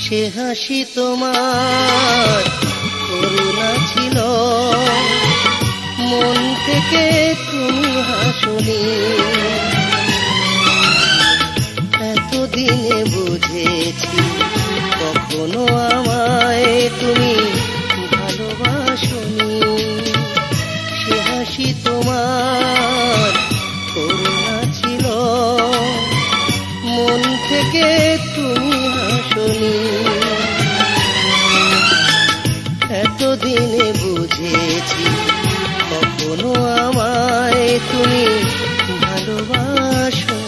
সে হাসি তোমার করুণা ছিল, মন থেকে তুমি হাসনি। এতদিনে বুঝেছি কখনো আমায় তুমি ভালোবাসনি। সে হাসি তোমার করুণা ছিল, মন থেকে তুমি হাসনি। এতদিনে বুঝেছি কখনো আমায় তুমি ভালোবাসনি।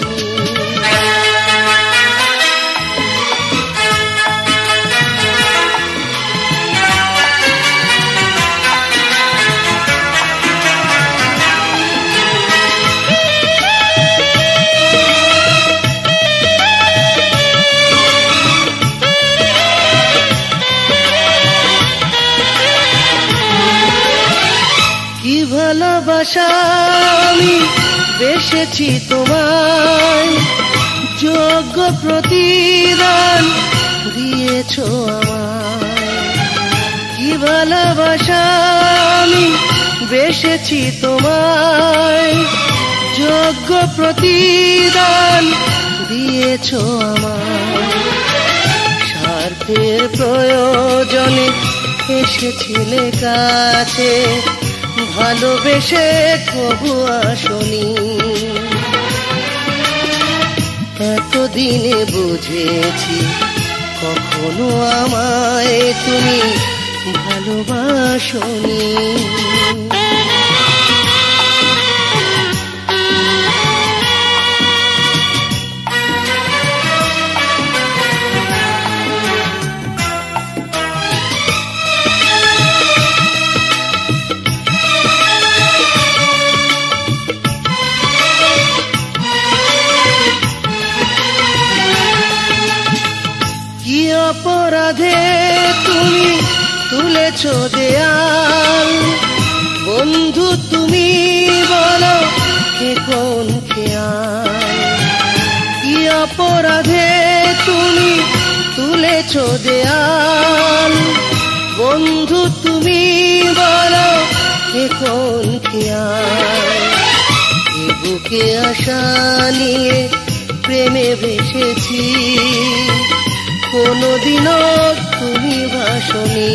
কি ভালোবাসা আমি বেসেছি তোমায়, যোগ্য প্রতিদান দিয়েছ আমায়। কি ভালোবাসা আমি বেসেছি তোমায়, যোগ্য প্রতিদান দিয়েছ আমায়। স্বার্থের প্রয়োজনে এসেছিলে কাছে, ভালোবেসে কবু আসনি। এতদিনে বুঝেছি কখনো আমায় তুমি ভালোবাসনি। কি অপরাধে তুমি তুলেছ দেয়াল, বন্ধু তুমি বলো কে কোন খেয়াল। কি অপরাধে তুমি তুলেছ দেয়াল, বন্ধু তুমি বলো কে কোন খেয়াল। এ বুকে আশা নিয়ে প্রেমে ভেসেছি, কোনদিনও তুমি ভাসনি।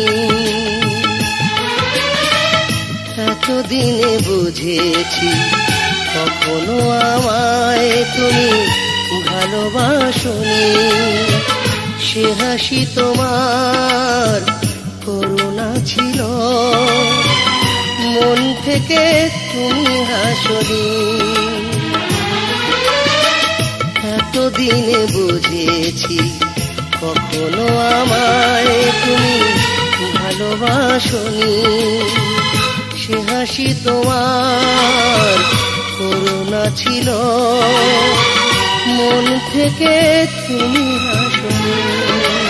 এতদিনে বুঝেছি কখনো আমায় তুমি ভালোবাসনি। সে হাসি তোমার করুণা ছিল, মন থেকে তুমি হাসনি। এতদিনে বুঝেছি কখনো আমায় তুমি ভালোবাসনি। সে হাসি তোমার করুণা ছিল, মন থেকে তুমি হাসনি।